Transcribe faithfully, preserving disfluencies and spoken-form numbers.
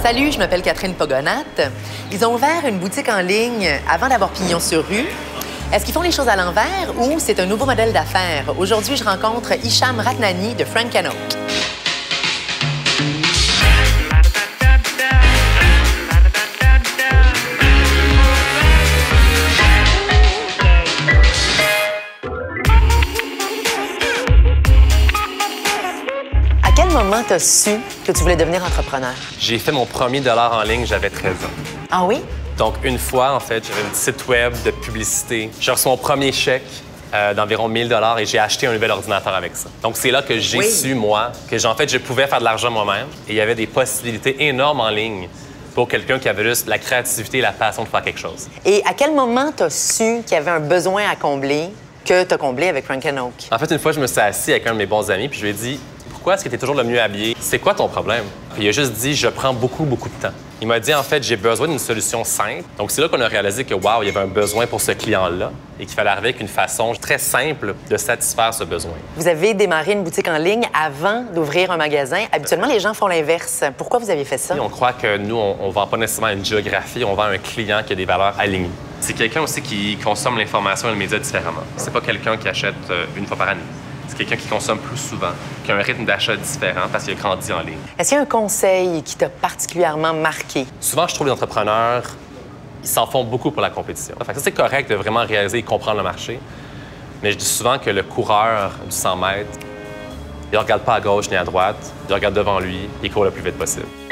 Salut, je m'appelle Catherine Pogonat. Ils ont ouvert une boutique en ligne avant d'avoir pignon sur rue. Est-ce qu'ils font les choses à l'envers ou c'est un nouveau modèle d'affaires? Aujourd'hui, je rencontre Hicham Ratnani de Frank and Oak. À quel moment t'as su que tu voulais devenir entrepreneur? J'ai fait mon premier dollar en ligne, j'avais treize ans. Ah oui? Donc, une fois, en fait, j'avais un petit site web de publicité. J'ai reçu mon premier chèque euh, d'environ mille dollars et j'ai acheté un nouvel ordinateur avec ça. Donc, c'est là que j'ai Oui. su, moi, que en fait, je pouvais faire de l'argent moi-même. Et il y avait des possibilités énormes en ligne pour quelqu'un qui avait juste la créativité et la passion de faire quelque chose. Et à quel moment t'as su qu'il y avait un besoin à combler que t'as comblé avec Frank and Oak? En fait, une fois, je me suis assis avec un de mes bons amis puis je lui ai dit « Pourquoi est-ce que tu es toujours le mieux habillé? C'est quoi ton problème? » Puis il a juste dit « Je prends beaucoup, beaucoup de temps. » Il m'a dit, en fait, j'ai besoin d'une solution simple. Donc, c'est là qu'on a réalisé que, wow, il y avait un besoin pour ce client-là et qu'il fallait arriver avec une façon très simple de satisfaire ce besoin. Vous avez démarré une boutique en ligne avant d'ouvrir un magasin. Habituellement, les gens font l'inverse. Pourquoi vous aviez fait ça? Et on croit que nous, on ne vend pas nécessairement une géographie, on vend un client qui a des valeurs alignées. C'est quelqu'un aussi qui consomme l'information et le média différemment. C'est pas quelqu'un qui achète une fois par année. C'est quelqu'un qui consomme plus souvent, qui a un rythme d'achat différent parce qu'il a grandi en ligne. Est-ce qu'il y a un conseil qui t'a particulièrement marqué? Souvent, je trouve les entrepreneurs, ils s'en font beaucoup pour la compétition. Fait que ça, c'est correct de vraiment réaliser et comprendre le marché. Mais je dis souvent que le coureur du cent mètres, il ne regarde pas à gauche ni à droite, il regarde devant lui et il court le plus vite possible.